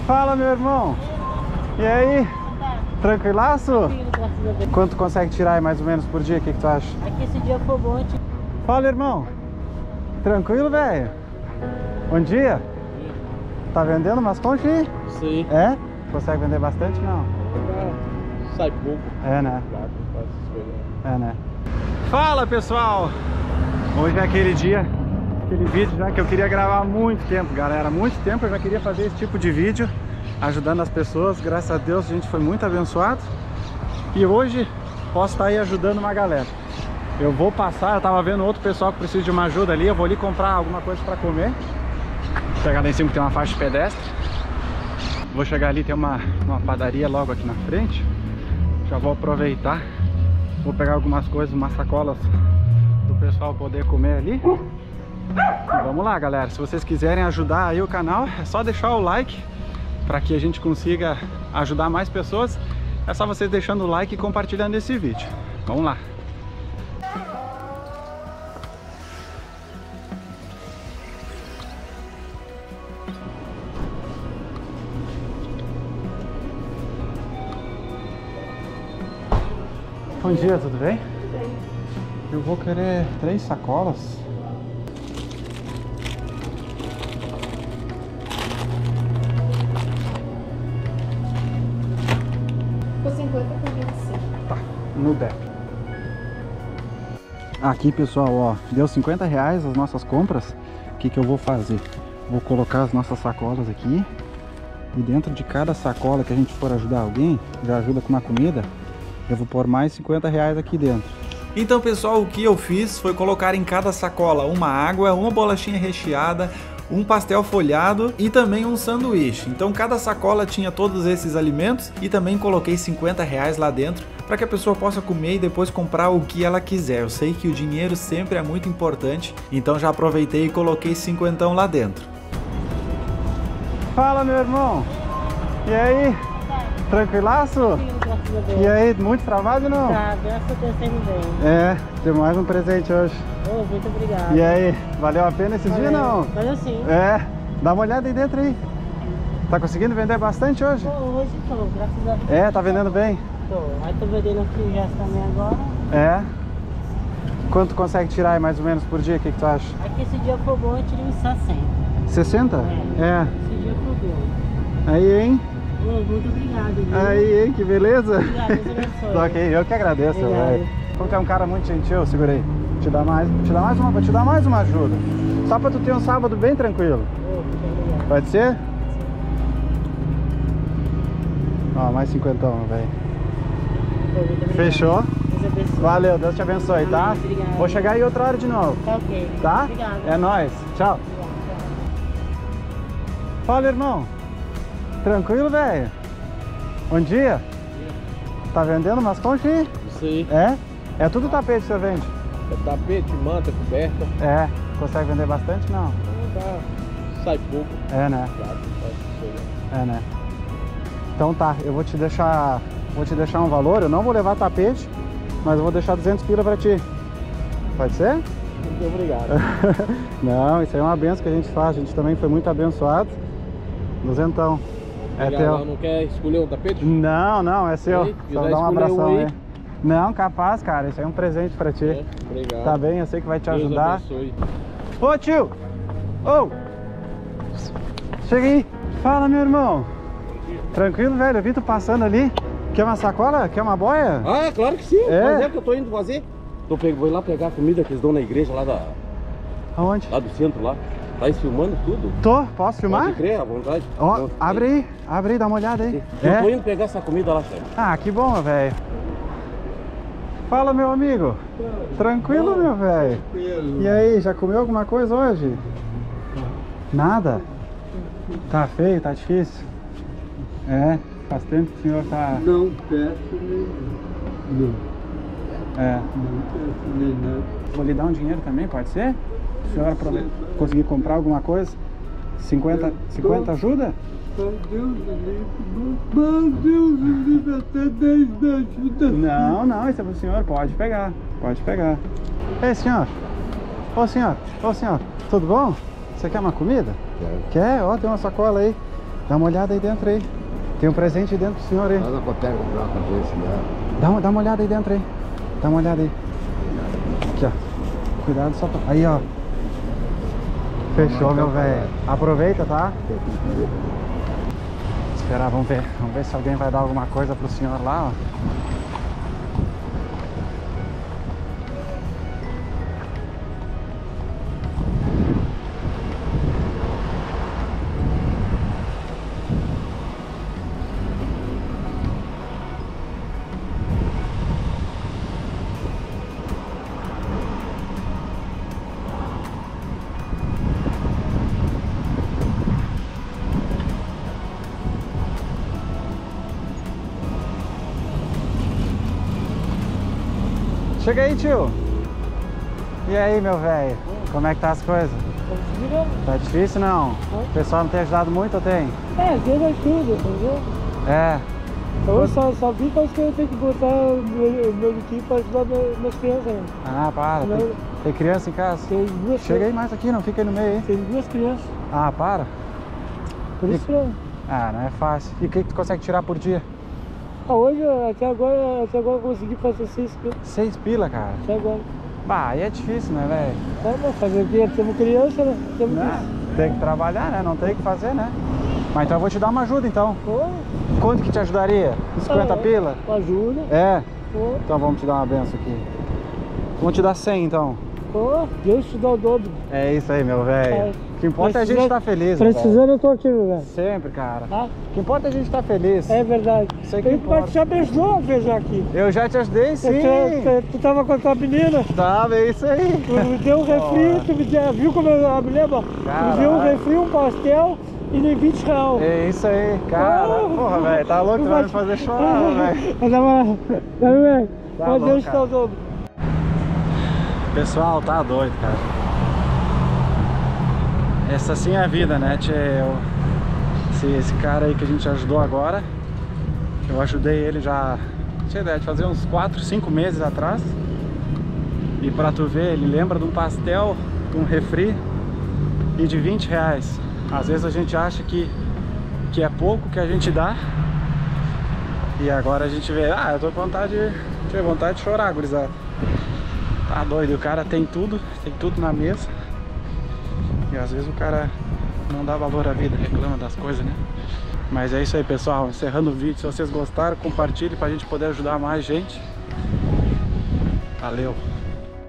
Fala, meu irmão. E aí? Tranquilaço? Quanto consegue tirar aí mais ou menos por dia? O que tu acha? Aqui esse dia foi bom. Fala, irmão. Tranquilo, velho? Bom dia. Tá vendendo umas conchas aí? Sim. É? Consegue vender bastante? Não. Sai pouco. É, né? É, né? Fala, pessoal. Hoje é aquele dia, aquele vídeo já que eu queria gravar há muito tempo, galera. Há muito tempo eu já queria fazer esse tipo de vídeo, ajudando as pessoas. Graças a Deus a gente foi muito abençoado. E hoje posso estar aí ajudando uma galera. Eu vou passar, eu tava vendo outro pessoal que precisa de uma ajuda ali. Eu vou ali comprar alguma coisa para comer. Vou chegar lá em cima que tem uma faixa de pedestre. Vou chegar ali, tem uma padaria logo aqui na frente. Já vou aproveitar. Vou pegar algumas coisas, umas sacolas do pessoal poder comer ali. E vamos lá, galera. Se vocês quiserem ajudar aí o canal, é só deixar o like para que a gente consiga ajudar mais pessoas. É só vocês deixando o like e compartilhando esse vídeo. Vamos lá. Bom dia, tudo bem? Bem. Eu vou querer 3 sacolas. Por 50 por 25. Tá, no DEP. Aqui, pessoal, ó, deu 50 reais as nossas compras. O que eu vou fazer? Vou colocar as nossas sacolas aqui. E dentro de cada sacola que a gente for ajudar alguém, já ajuda com uma comida, eu vou pôr mais 50 reais aqui dentro. Então, pessoal, o que eu fiz foi colocar em cada sacola uma água, uma bolachinha recheada, um pastel folhado e também um sanduíche. Então cada sacola tinha todos esses alimentos e também coloquei 50 reais lá dentro para que a pessoa possa comer e depois comprar o que ela quiser. Eu sei que o dinheiro sempre é muito importante, então já aproveitei e coloquei 50 lá dentro. Fala, meu irmão. E aí? Tranquilaço? E aí, muito trabalho não? Tá, graças a Deus tem bem. É, tem mais um presente hoje. Oh, muito obrigado. E aí, valeu a pena esses dias não? Valeu sim. É, dá uma olhada aí dentro aí. Tá conseguindo vender bastante hoje? Pô, hoje tô, graças a Deus. É, tá vendendo bem? Tô. Aí tô vendendo aqui já também agora. É. Quanto consegue tirar aí mais ou menos por dia? O que tu acha? Aqui esse dia foi bom, eu tirei uns 60. 60? É. Esse dia foi bom. Aí, hein? Oh, muito obrigado, viu? Aí, hein? Que beleza. Obrigado, Deus abençoe. Ok, eu que agradeço, Obrigado. velho. Como tu é um cara muito gentil, segura aí. Vou te dar mais uma ajuda. Só pra tu ter um sábado bem tranquilo. Oh, muito obrigado. Pode ser? Ó, mais 50, velho. Oh, muito obrigado. Fechou? Deus abençoe. Valeu, Deus te abençoe, tá? Amém, obrigado. Vou chegar aí outra hora de novo, Tá ok. tá? Obrigado. É nóis. Tchau. Obrigado. Fala, irmão. Tranquilo, velho? Bom dia. Tá vendendo umas conchas aí? Isso aí. É? É tudo tapete que você vende? É tapete, manta, coberta. É. Consegue vender bastante? Não. Sai pouco. É, né? É, né? Então tá, eu vou te deixar um valor. Eu não vou levar tapete, mas eu vou deixar 200 pila pra ti. Pode ser? Muito obrigado. Não, isso aí é uma benção que a gente faz. A gente também foi muito abençoado. 200. É teu. Não quer escolher um tapete? Não, não, é seu. Ei, Só quiser dá um escolher abração um aí. aí. Não, capaz, cara. Isso aí é um presente pra ti. É, obrigado. Tá bem? Eu sei que vai te Deus ajudar. abençoe. Ô, tio! Ô! Chega aí. Fala, meu irmão. Tranquilo, velho? Eu vi tu passando ali. Quer uma sacola? Quer uma boia? Ah, claro que sim. É? Mas é que eu tô indo fazer. Vou lá pegar a comida que eles dão na igreja lá, Aonde? lá do centro lá. Tá filmando tudo? Tô, posso filmar? Pode crer, à vontade. Ó, Não, abre aí, dá uma olhada aí. Eu tô É? indo pegar essa comida lá, chefe. Ah, que bom, velho. Fala, meu amigo. Tranquilo, meu velho? E aí, já comeu alguma coisa hoje? Nada? Tá feio, tá difícil? É, faz tempo que o senhor tá... Não peço nem não, É. não peço nem nada. Vou lhe dar um dinheiro também, pode ser? O senhor conseguir comprar alguma coisa? 50 ajuda? Meu Deus do livro, até 10 da ajuda. Não, isso é pro senhor, pode pegar. Ei, senhor. Ô senhor, tudo bom? Você quer uma comida? Quero. Quer? Ó, tem uma sacola aí. Dá uma olhada aí dentro aí. Tem um presente aí dentro pro senhor aí. Nada pra pegar comprar uma cabeça, né? Dá uma olhada aí dentro aí. Dá uma olhada aí. Aqui, ó. Cuidado só pra... Aí, ó. Fechou, meu velho. Aproveita, tá? Esperar, vamos ver. Vamos ver se alguém vai dar alguma coisa pro senhor lá, ó. Chega aí, tio. E aí, meu velho? Como é que tá as coisas? Tá difícil, não? O pessoal não tem ajudado muito ou tem? Deus ajuda, entendeu? É. Eu só vi porque eu tenho que botar o meu time pra ajudar minhas crianças, né? Ah, para. Tem criança em casa? Tem duas. Chega aí mais aqui, não fica aí no meio aí. Tem duas crianças. Ah, para. Por isso que Ah, não é fácil. E o que tu consegue tirar por dia? hoje, até agora eu consegui fazer 6 pila. 6 pila, cara. Até agora. Bah, aí é difícil, né, velho? Tá, mas fazer o quê? Temos criança, né? Temos Tem que trabalhar, né? Não tem o que fazer, né? Mas então eu vou te dar uma ajuda, então. Pô, Quanto que te ajudaria? 50 pila? ajuda. É. Pô, Então vamos te dar uma benção aqui. Vamos te dar 100, então. pô, Deus te dá o dobro. É isso aí, meu velho. É. O que importa é a gente estar feliz, Precisando, eu tô aqui, meu velho. Sempre, cara. Tá? O que importa é a gente estar feliz. É verdade. Isso aí que Ele importa. pode te abençoar, veja aqui. Eu já te ajudei, sim. Tu tava com a tua menina, Tá, é isso aí. tu me deu um refri, tu me deu, viu como eu me lembro? Tu me deu um Caralho. refri, um pastel e nem 20 reais. É isso aí, cara. Porra, velho, tá louco? Tu vai me fazer chorar, velho. Mas velho. Tá Mas bom, Deus te cara. dá o dobro. Pessoal, tá doido, cara. Essa sim é a vida, né, tchê? Esse cara aí que a gente ajudou agora, eu ajudei ele já, tinha ideia de fazer uns 4, 5 meses atrás. E pra tu ver, ele lembra de um pastel, de um refri e de 20 reais. Às vezes a gente acha que é pouco que a gente dá. E agora a gente vê, eu tô com vontade de chorar, gurizada. Tá doido, o cara tem tudo na mesa. E às vezes o cara não dá valor à vida, reclama das coisas, né? Mas é isso aí, pessoal, encerrando o vídeo. Se vocês gostaram, compartilhe pra gente poder ajudar mais gente. Valeu!